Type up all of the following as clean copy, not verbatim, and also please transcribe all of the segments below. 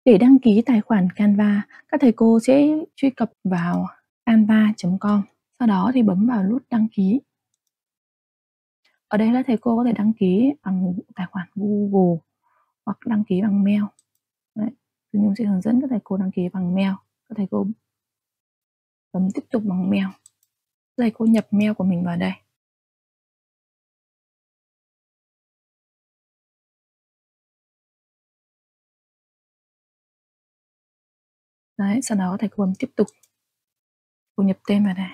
Để đăng ký tài khoản Canva, các thầy cô sẽ truy cập vào canva.com, sau đó thì bấm vào nút đăng ký. Ở đây các thầy cô có thể đăng ký bằng tài khoản Google hoặc đăng ký bằng mail. Đấy. Nhung sẽ hướng dẫn các thầy cô đăng ký bằng mail. Các thầy cô bấm tiếp tục bằng mail. Các thầy cô nhập mail của mình vào đây. Đấy, sau đó thầy cô bấm tiếp tục. Cô nhập tên vào đây.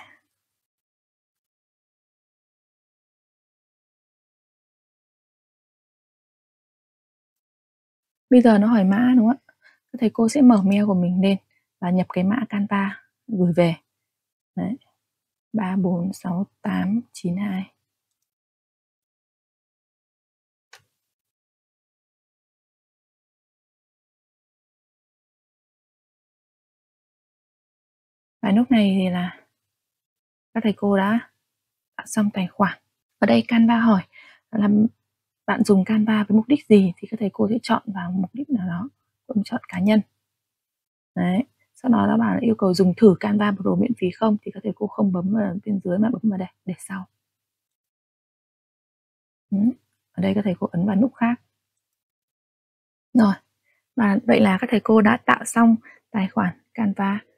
Bây giờ nó hỏi mã đúng không ạ? Các thầy cô sẽ mở mail của mình lên và nhập cái mã Canva gửi về. Đấy. 346892. Và lúc này thì là các thầy cô đã tạo xong tài khoản. Ở đây Canva hỏi là bạn dùng Canva với mục đích gì, thì các thầy cô sẽ chọn vào mục đích nào đó. Cũng chọn cá nhân. Đấy. Sau đó nó bảo là yêu cầu dùng thử Canva Pro miễn phí không, thì các thầy cô không bấm vào bên dưới mà bấm vào đây để sau. Ở đây các thầy cô ấn vào nút khác. Rồi. Và vậy là các thầy cô đã tạo xong tài khoản Canva